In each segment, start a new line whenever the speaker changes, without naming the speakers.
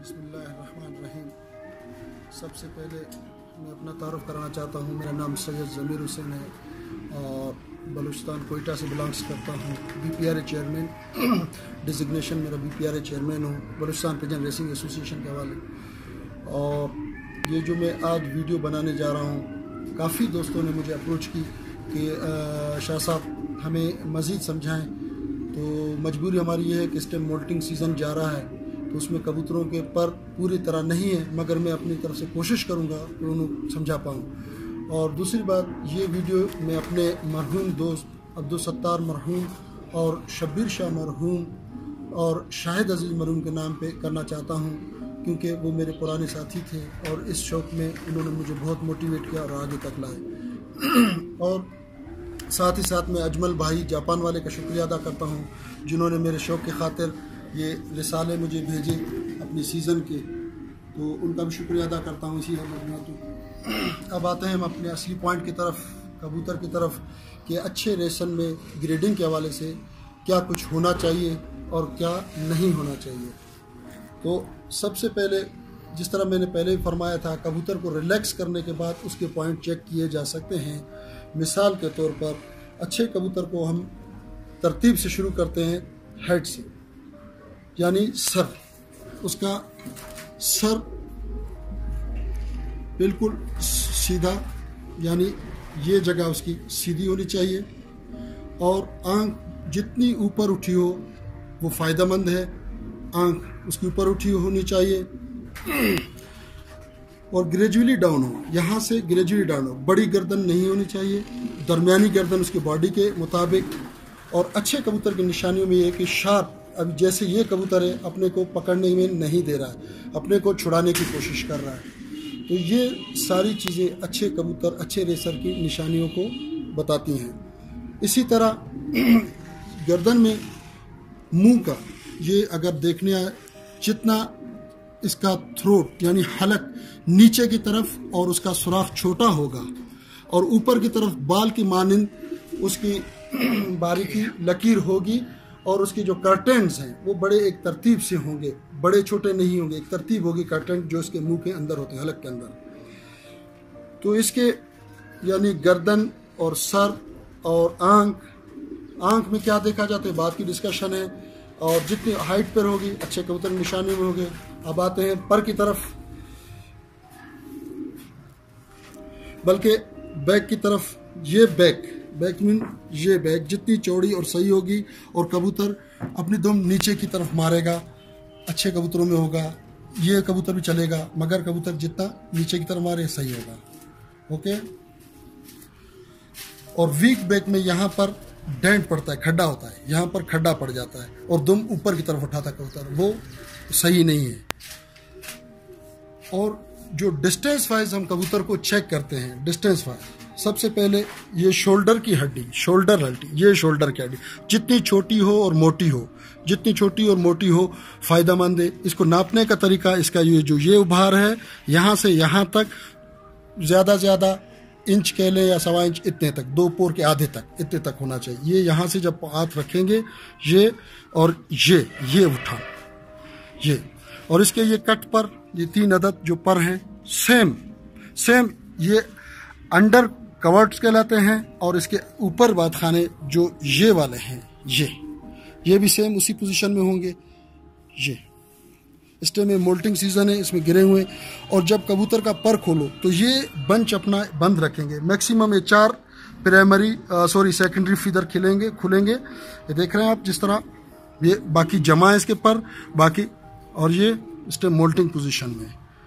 बिस्मिल्लाहिर्रहमानिर्रहीम। सबसे पहले मैं अपना तारुफ कराना चाहता हूँ। मेरा नाम सैयद ज़मीर हुसैन है और बलूचिस्तान कोयटा से बिलोंग्स करता हूँ। BPRA चेयरमैन डिजिग्नेशन मेरा BPRA चेयरमैन हूँ बलूचिस्तान पिजन रेसिंग एसोसिएशन के हवाले। और ये जो मैं आज वीडियो बनाने जा रहा हूँ, काफ़ी दोस्तों ने मुझे अप्रोच की कि शाह साहब हमें मज़ीद समझाएँ। तो मजबूरी हमारी ये है कि इस टाइम मोल्टिंग सीज़न जा रहा है, तो उसमें कबूतरों के पर पूरी तरह नहीं है, मगर मैं अपनी तरफ से कोशिश करूँगा कि उन्हें समझा पाऊँ। और दूसरी बात, ये वीडियो मैं अपने मरहूम दोस्त अब्दुल सत्तार मरहूम और शब्बीर शाह मरहूम और शाहिद अजीज़ मरहूम के नाम पे करना चाहता हूँ, क्योंकि वो मेरे पुराने साथी थे और इस शौक़ में उन्होंने मुझे बहुत मोटिवेट किया और आगे तक लाए। और साथ ही साथ मैं अजमल भाई जापान वाले का शुक्रिया अदा करता हूँ, जिन्होंने मेरे शौक़ की खातिर ये रिसाले मुझे भेजे अपनी सीज़न के, तो उनका भी शुक्रिया अदा करता हूँ। इसी तो अब आते हैं हम अपने असली पॉइंट की तरफ, कबूतर की तरफ, कि अच्छे रेशन में ग्रेडिंग के हवाले से क्या कुछ होना चाहिए और क्या नहीं होना चाहिए। तो सबसे पहले, जिस तरह मैंने पहले ही फरमाया था, कबूतर को रिलैक्स करने के बाद उसके पॉइंट चेक किए जा सकते हैं। मिसाल के तौर पर अच्छे कबूतर को हम तरतीब से शुरू करते हैं हेड से, यानी सर। उसका सर बिल्कुल सीधा, यानी ये जगह उसकी सीधी होनी चाहिए, और आंख जितनी ऊपर उठी हो वो फ़ायदेमंद है। आंख उसकी ऊपर उठी होनी चाहिए और ग्रेजुअली डाउन हो, यहाँ से ग्रेजुअली डाउन हो। बड़ी गर्दन नहीं होनी चाहिए, दरमियानी गर्दन उसके बॉडी के मुताबिक। और अच्छे कबूतर की निशानियों में ये है कि शार्प, अब जैसे ये कबूतर है अपने को पकड़ने में नहीं दे रहा है, अपने को छुड़ाने की कोशिश कर रहा है, तो ये सारी चीज़ें अच्छे कबूतर, अच्छे रेसर की निशानियों को बताती हैं। इसी तरह गर्दन में मुंह का, ये अगर देखने आए, जितना इसका थ्रोट यानी हलक नीचे की तरफ और उसका सुराख छोटा होगा और ऊपर की तरफ बाल की मानिंद उसकी बारीकी लकीर होगी, और उसकी जो कर्टेंस हैं वो बड़े एक तरतीब से होंगे, बड़े छोटे नहीं होंगे, एक तरतीब होगी कर्टेंस जो इसके मुंह के अंदर होते हैं, हलक के अंदर। तो इसके यानी गर्दन और सर और आंख में क्या देखा जाता है, बात की डिस्कशन है। और जितनी हाइट पर होगी अच्छे कबूतर निशानी में होंगे। अब आते हैं पर की तरफ, बल्कि बैक की तरफ। ये बैक मीन ये बैक जितनी चौड़ी और सही होगी और कबूतर अपनी दुम नीचे की तरफ मारेगा, अच्छे कबूतरों में होगा। ये कबूतर भी चलेगा, मगर कबूतर जितना नीचे की तरफ मारे सही होगा। ओके। और वीक बैक में यहाँ पर डेंट पड़ता है, खड्डा होता है, यहाँ पर खड्डा पड़ जाता है और दुम ऊपर की तरफ उठाता कबूतर, वो सही नहीं है। और जो डिस्टेंस वाइज हम कबूतर को चेक करते हैं, डिस्टेंस वाइज सबसे पहले ये शोल्डर की हड्डी, शोल्डर हड्डी, ये शोल्डर की हड्डी जितनी छोटी हो और मोटी हो, जितनी छोटी और मोटी हो फ़ायदेमंद है। इसको नापने का तरीका, इसका ये उभार है, यहाँ से यहाँ तक ज़्यादा इंच कह लें या 1.25 इंच, इतने तक, 2 पोर के आधे तक, इतने तक होना चाहिए। ये यहाँ से जब हाथ रखेंगे ये और ये उठा, ये, और इसके ये कट पर ये 3 अदद जो पर हैं सेम ये अंडर कवर्ड्स कहलाते हैं, और इसके ऊपर बात खाने जो ये वाले हैं ये भी सेम उसी पोजीशन में होंगे। ये इस टाइम में मोल्टिंग सीजन है, इसमें गिरे हुए। और जब कबूतर का पर खोलो तो ये बंच अपना बंद रखेंगे। मैक्सिमम ये 4 सेकेंडरी फीदर खुलेंगे। ये देख रहे हैं आप, जिस तरह ये बाकी जमा है इसके पर बाकी, और ये इस टाइम मोल्टिंग पोजीशन में।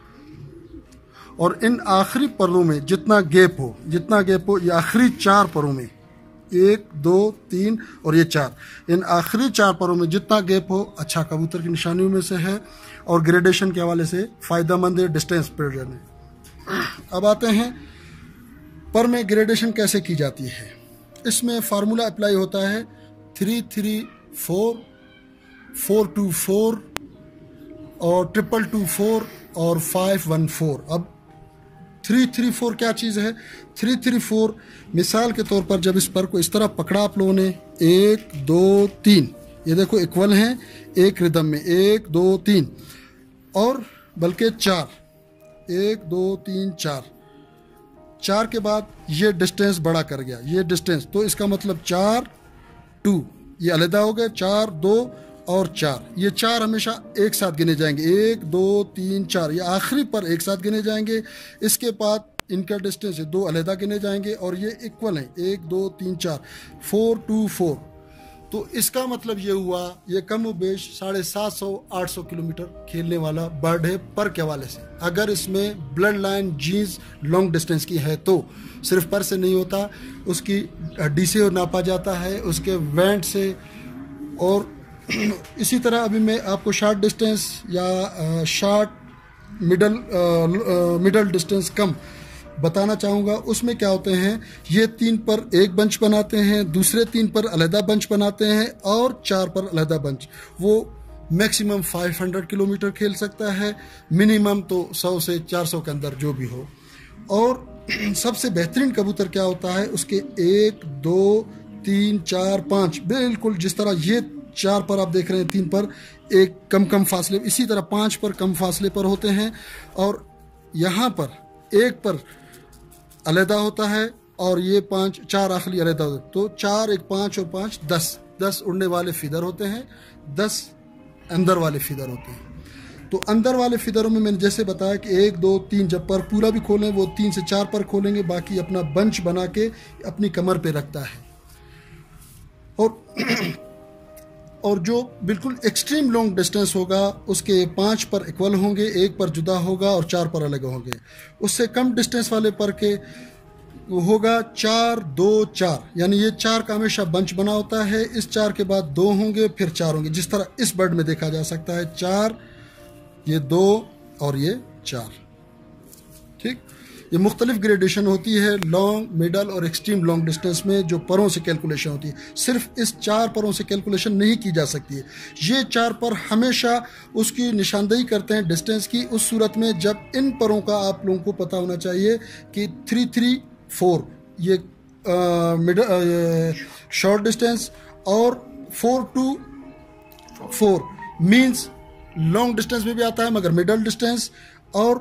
और इन आखिरी परों में जितना गैप हो, ये आखिरी 4 परों में, 1 2 3 और ये 4, इन आखिरी 4 परों में जितना गैप हो अच्छा कबूतर की निशानियों में से है और ग्रेडेशन के हवाले से फ़ायदेमंद है डिस्टेंस पीरियड में। अब आते हैं पर में ग्रेडेशन कैसे की जाती है। इसमें फार्मूला अप्लाई होता है 3-3-4, 4-2-4 और 2-2-4 और 5-1-4। अब 3-3-4 क्या चीज़ है? 3-3-4 मिसाल के तौर पर जब इस पर को इस तरह पकड़ा आप लोगों ने, 1 2 3, ये देखो इक्वल हैं एक रिदम में, 1 2 3, और बल्कि 4, 1 2 3 4 के बाद ये डिस्टेंस बड़ा कर गया, ये डिस्टेंस, तो इसका मतलब 4 2, ये अलहदा हो गए, 4 2 और 4, ये 4 हमेशा एक साथ गिने जाएंगे, 1 2 3 4, ये आखिरी पर एक साथ गिने जाएंगे। इसके बाद इनका डिस्टेंस है 2 अलहदा गिने जाएंगे और ये इक्वल हैं, 1 2 3 4, 4 2 4। तो इसका मतलब ये हुआ ये कम व बेश 750-800 किलोमीटर खेलने वाला बर्ड है पर के हवाले से। अगर इसमें blood line genes long distance की है तो सिर्फ पर से नहीं होता, उसकी हड्डी से नापा जाता है, उसके वेंट से, और इसी तरह अभी मैं आपको शॉर्ट डिस्टेंस या शॉर्ट मिडल डिस्टेंस कम बताना चाहूँगा। उसमें क्या होते हैं, ये 3 पर एक बंच बनाते हैं, दूसरे 3 पर अलहदा बंच बनाते हैं और 4 पर अलहदा बंच। वो मैक्सिमम 500 किलोमीटर खेल सकता है, मिनिमम तो 100 से 400 के अंदर जो भी हो। और सबसे बेहतरीन कबूतर क्या होता है, उसके 1 2 3 4 5 बिल्कुल जिस तरह ये 4 पर आप देख रहे हैं, 3 पर एक कम फासले, इसी तरह 5 पर कम फासले पर होते हैं, और यहाँ पर 1 पर अलहदा होता है और ये 4 आखिरी अलहदा होते हैं। तो 4 1 5 और 5 10 उड़ने वाले फिदर होते हैं, 10 अंदर वाले फिदर होते हैं। तो अंदर वाले फिदरों में मैंने जैसे बताया कि 1 2 3 जब पर पूरा भी खोलें वो 3 से 4 पर खोलेंगे, बाकी अपना बंच बना के अपनी कमर पे रखता है। और जो बिल्कुल एक्सट्रीम लॉन्ग डिस्टेंस होगा उसके 5 पर इक्वल होंगे, 1 पर जुदा होगा और 4 पर अलग होंगे। उससे कम डिस्टेंस वाले पर के होगा 4 2 4, यानी ये 4 का हमेशा बंच बना होता है, इस 4 के बाद 2 होंगे फिर 4 होंगे, जिस तरह इस बर्ड में देखा जा सकता है, 4 ये 2 और ये 4। ठीक, ये मुख्तलिफ ग्रेडेशन होती है लॉन्ग मिडल और एक्सट्रीम लॉन्ग डिस्टेंस में, जो परों से कैलकुलेशन होती है। सिर्फ इस 4 परों से कैलकुलेशन नहीं की जा सकती है, ये 4 पर हमेशा उसकी निशानदेही करते हैं डिस्टेंस की, उस सूरत में जब इन परों का आप लोगों को पता होना चाहिए कि 3 3 4 ये शॉर्ट डिस्टेंस और 4 2 4 मीन्स लॉन्ग डिस्टेंस में भी आता है मगर मिडल डिस्टेंस, और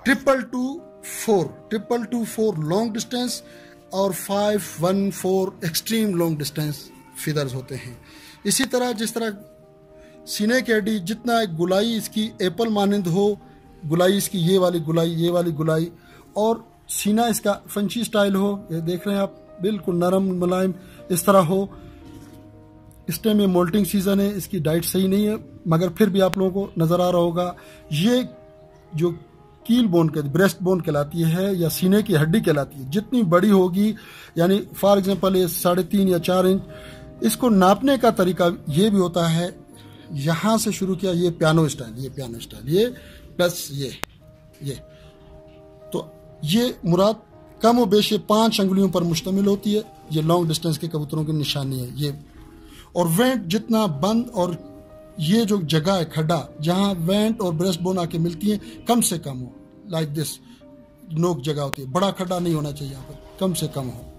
2 4 लॉन्ग डिस्टेंस और 5 1 4 एक्सट्रीम लॉन्ग डिस्टेंस फिदर्स होते हैं। इसी तरह जिस तरह सीने की हड्डी जितना गुलाई इसकी एप्पल मानंद हो, गुलाई इसकी ये वाली गुलाई, और सीना इसका फंची स्टाइल हो, ये देख रहे हैं आप, बिल्कुल नरम मुलायम इस तरह हो। इस टाइम ये मोल्टिंग सीजन है, इसकी डाइट सही नहीं है मगर फिर भी आप लोगों को नजर आ रहा होगा। ये जो कील बोन के ब्रेस्ट बोन कहलाती है या सीने की हड्डी कहलाती है, जितनी बड़ी होगी, यानी फॉर एग्जांपल ये 3.5 या 4 इंच, इसको नापने का तरीका ये भी होता है, यहाँ से शुरू किया ये पियानो स्टाइल, ये प्लस ये, तो ये मुराद कम व बेश 5 अंगुलियों पर मुश्तमिल होती है। ये लॉन्ग डिस्टेंस के कबूतरों की निशानी है ये। और वेंट जितना बंद और ये जो जगह है खड्डा जहाँ वेंट और ब्रेस्ट बोन आके मिलती है कम से कम हो, लाइक दिस नोक जगह होती है, बड़ा खड्डा नहीं होना चाहिए, यहाँ पर कम से कम हो।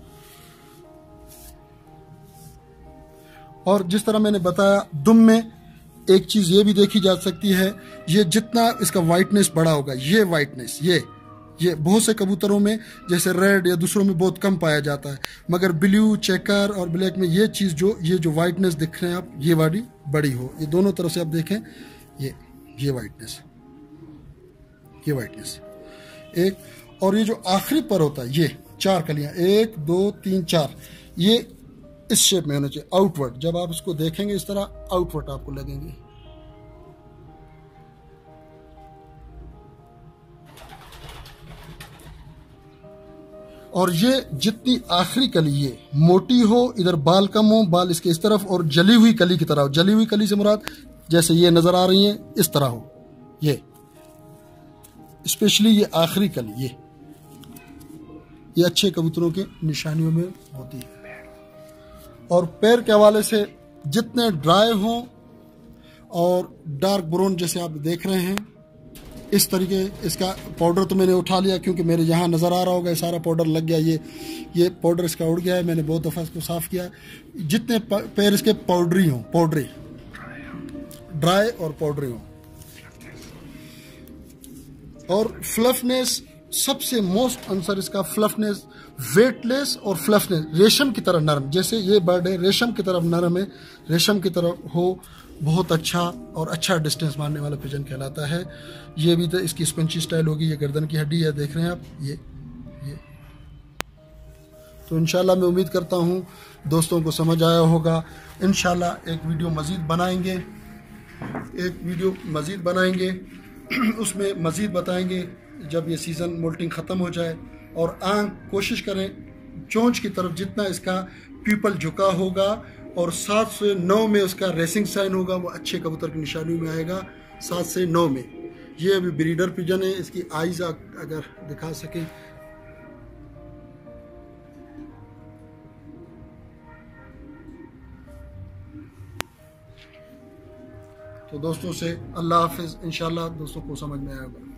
और जिस तरह मैंने बताया दुम में एक चीज ये भी देखी जा सकती है, ये जितना इसका वाइटनेस बड़ा होगा, ये वाइटनेस ये बहुत से कबूतरों में जैसे रेड या दूसरों में बहुत कम पाया जाता है, मगर ब्लू चेकर और ब्लैक में ये चीज़ ये जो वाइटनेस दिख रहे हैं आप, ये वाली बड़ी हो, ये दोनों तरफ से आप देखें, ये वाइटनेस एक, और ये जो आखिरी पर होता है ये 4 कलियां 1 2 3 4, ये इस शेप में होना चाहिए, आउटवर्ड। जब आप इसको देखेंगे इस तरह आउटवर्ड आपको लगेंगे। और ये जितनी आखिरी कली ये मोटी हो, इधर बाल कम हो, बाल इसके इस तरफ, और जली हुई कली की तरह हो। जली हुई कली से मुराद जैसे ये नजर आ रही है इस तरह हो, ये स्पेशली ये आखिरी कली ये अच्छे कबूतरों के निशानियों में होती है। और पैर के हवाले से जितने ड्राई हों और डार्क ब्राउन जैसे आप देख रहे हैं इस तरीके, इसका पाउडर तो मैंने उठा लिया क्योंकि मेरे यहाँ नज़र आ रहा होगा सारा पाउडर लग गया, ये पाउडर इसका उड़ गया है, मैंने बहुत दफ़ा इसको साफ़ किया। जितने पैर इसके पाउडरी ड्राई और पाउडरी हों, और फ्लफनेस सबसे मोस्ट आंसर इसका फ्लफनेस, वेटलेस और फ्लफनेस, रेशम की तरह नरम। जैसे ये बर्ड है रेशम की तरफ नरम है, रेशम की तरह हो, बहुत अच्छा और अच्छा डिस्टेंस मारने वाला पिजन कहलाता है। ये भी तो इसकी स्पंची स्टाइल होगी, ये गर्दन की हड्डी है, देख रहे हैं आप ये। तो इंशाल्लाह मैं उम्मीद करता हूँ दोस्तों को समझ आया होगा। इंशाल्लाह एक वीडियो मज़ीद बनाएंगे, उसमें मज़ीद बताएंगे जब ये सीज़न मोल्टिंग ख़त्म हो जाए। और आंख कोशिश करें चोंच की तरफ जितना इसका प्यूपल झुका होगा और 7 से 9 में उसका रेसिंग साइन होगा, वो अच्छे कबूतर की निशानी में आएगा 7 से 9 में। ये अभी ब्रीडर पिजन है, इसकी आइज़ अगर दिखा सकें तो दोस्तों से अल्लाह हाफिज़। इंशाल्लाह दोस्तों को समझ में आएगा।